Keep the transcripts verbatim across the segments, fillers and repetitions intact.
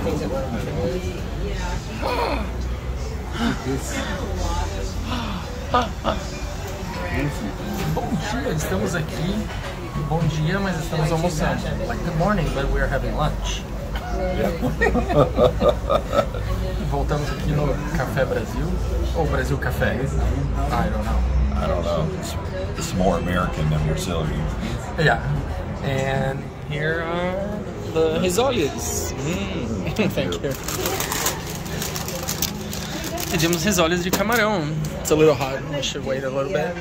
Bom dia, estamos aqui. Bom dia, mas estamos almoçando. Like good morning, but we are having lunch. Voltamos aqui no Café Brasil, ou Brasil Café. I don't know. I don't know. It's, it's more American than Brazilian. Yeah. And here are the risoles. Mm. Thank you. Pedimos risoles de camarão. It's a little hot. We should wait a little bit.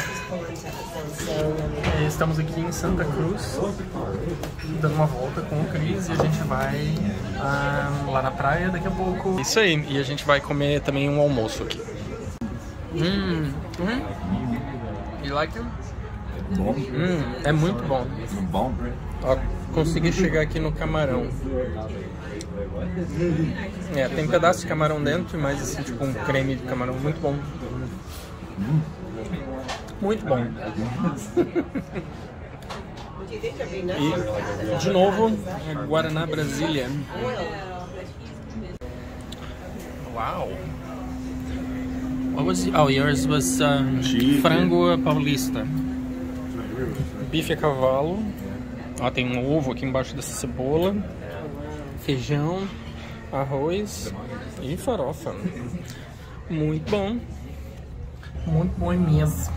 E estamos aqui em Santa Cruz, dando uma volta com o Cris e a gente vai um, lá na praia daqui a pouco. Isso aí. E a gente vai comer também um almoço aqui. Hum. Hum. You like them? Bom. Hum, é muito bom. Bom. Ó, consegui chegar aqui no camarão. É, tem pedaço de camarão dentro, mas assim, tipo um creme de camarão muito bom. Muito bom. E, de novo, Guaraná Brasília. Uau! What was oh yours was um, frango paulista. Bife a cavalo. Ó, tem um ovo aqui embaixo dessa cebola. Feijão, arroz e farofa. Muito bom. Muito bom mesmo.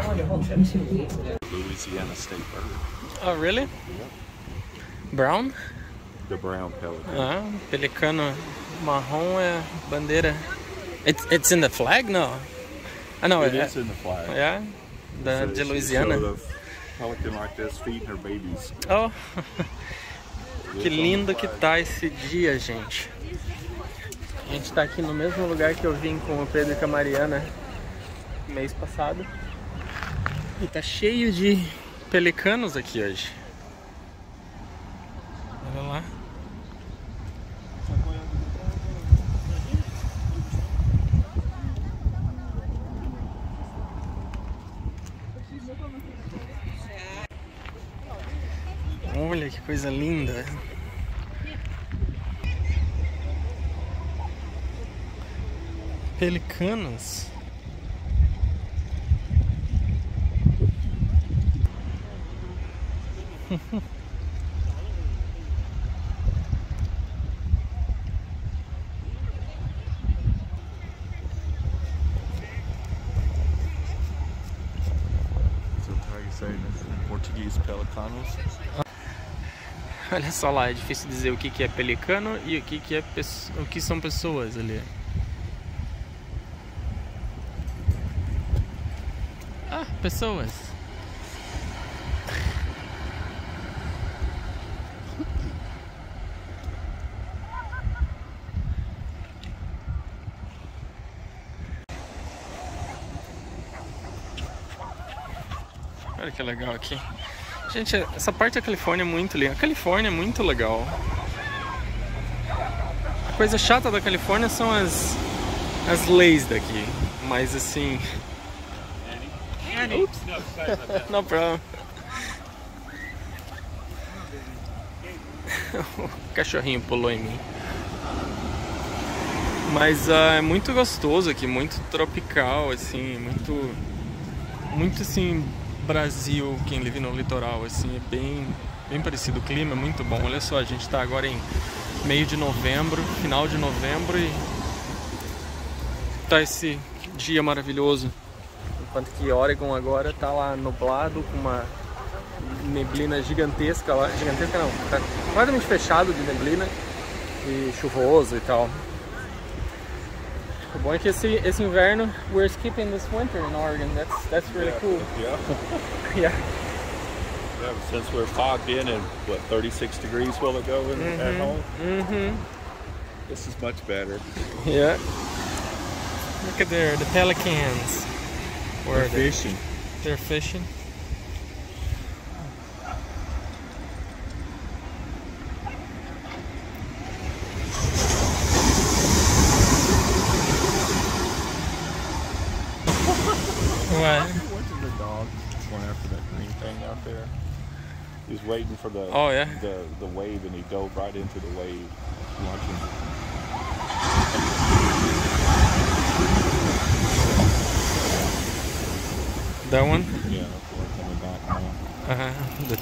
Louisiana State bird. Oh, really? Yep. Brown? The brown pelican. Ah, pelicano marrom é bandeira. It's it's in the flag, no? I know It it. is in the flag. Yeah, the It's a- de it's a Louisiana. sort of pelican like this feeding her babies. Oh, que lindo que tá esse dia, gente. A gente tá aqui no mesmo lugar que eu vim com o Pedro e com a Mariana mês passado. E tá cheio de pelicanos aqui hoje. Olha lá. Olha que coisa linda. Pelicanos. So how you say this in Portuguese, pelicanos? Olha só lá, é difícil dizer o que que é pelicano e o que que é o que são pessoas ali. Ah, pessoas. Olha que legal aqui. Gente, essa parte da Califórnia é muito linda. A Califórnia é muito legal. A coisa chata da Califórnia são as as leis daqui. Mas assim... Oops. No problem. O cachorrinho pulou em mim. Mas uh, é muito gostoso aqui, muito tropical, assim, muito... Muito assim... Brasil, quem vive no litoral, assim, é bem, bem parecido. O clima é muito bom. Olha só, a gente está agora em meio de novembro, final de novembro, e tá esse dia maravilhoso. Enquanto que Oregon agora tá lá nublado, com uma neblina gigantesca lá. Gigantesca não, tá completamente fechado de neblina e chuvoso e tal. O bom é que esse, esse inverno, we're skipping this winter in Oregon. That's that's really cool. Yeah. Yeah. Yeah, since we're fogged in and what, thirty-six degrees will it go in Mm-hmm. at home? Mm-hmm. This is much better. Yeah. Look at there, the pelicans. Where We're are they? fishing. They're fishing. What? Went to the dog going after that green thing out there. He was waiting for the Oh, yeah? the the wave, and he dove right into the wave. Watching. That one? Yeah, we're coming back now. Uh-huh. The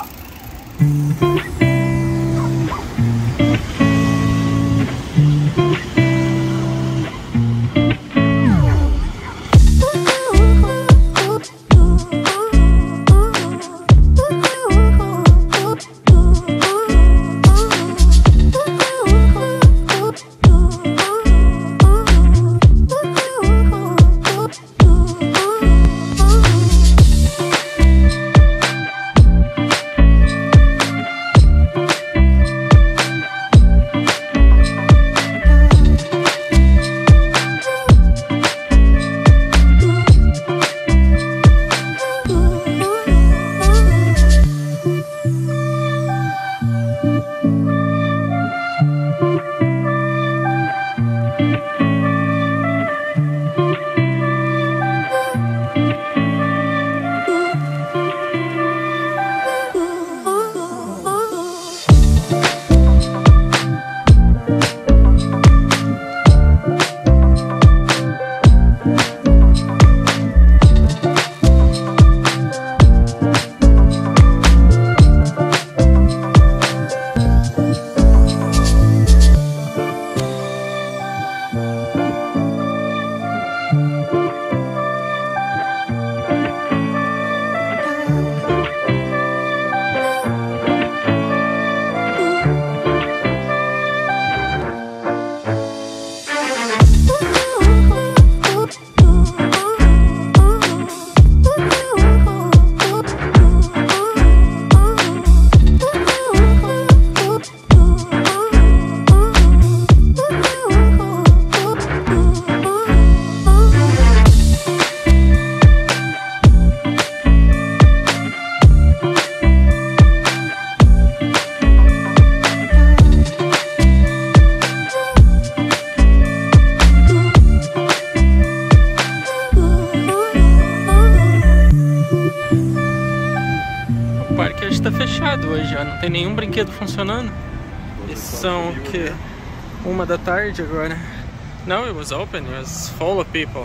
está fechado hoje, já não tem nenhum brinquedo funcionando. E são o que? Uma da tarde agora. No, it was open, it was full of people.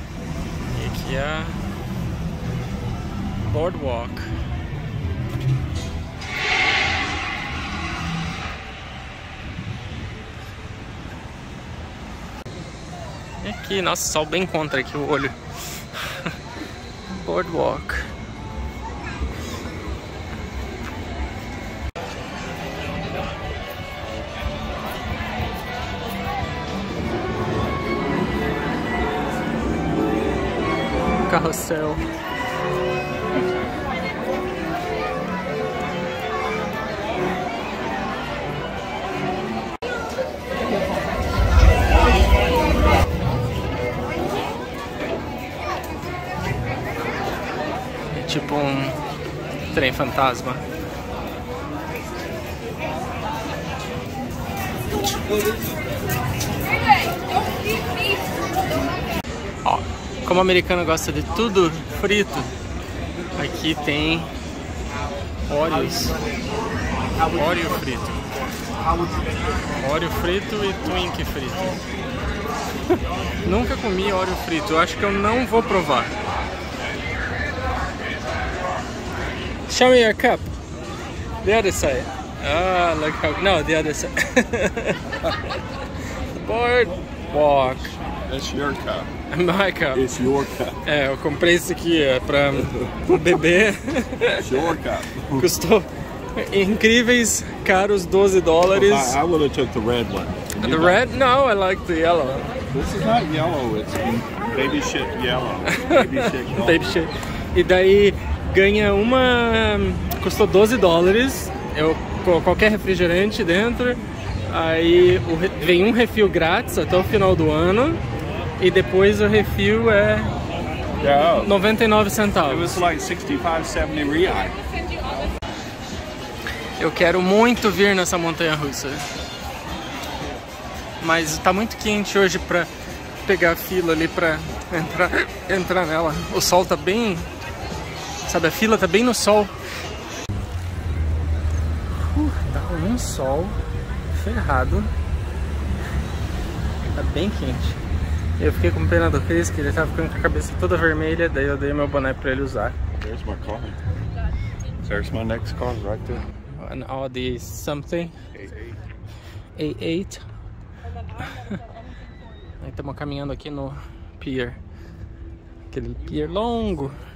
E aqui é a Boardwalk. E aqui, nossa, sol bem contra aqui o olho. Boardwalk. Carrossel. É tipo um trem fantasma. Ó, como o americano gosta de tudo frito, aqui tem Oreos. Oreo frito. Oreo frito e Twink frito. Nunca comi Oreo frito, eu acho que eu não vou provar. Show me your cup. The other side. Ah, look how... No, the other side. Boardwalk. That's your cup. My cup. It's your cup. É, eu comprei isso aqui é, pra beber. It's your cup. Custou incríveis, caros doze dólares. I, I would have took the red one. The red? No, I like the yellow. This is not yellow, it's baby shit yellow. Baby shit gold. Baby shit. E daí ganha uma... Custou doze dólares. Eu, qualquer refrigerante dentro. Aí o, vem um refil grátis até o final do ano. E depois o refil é Yeah. noventa e nove It centavos. was like sixty-five, seventy reais. Eu quero muito vir nessa montanha-russa. Mas tá muito quente hoje pra pegar a fila ali pra entrar, entrar nela. O sol tá bem... Sabe, a fila tá bem no sol. Uh, tá um sol ferrado. Tá bem quente. Eu fiquei com pena do Chris, que ele tava ficando com a cabeça toda vermelha, daí eu dei meu boné pra ele usar. There's my car. There's my next car right there. An Audi something. A oito. Aí estamos caminhando aqui no pier. Aquele pier longo.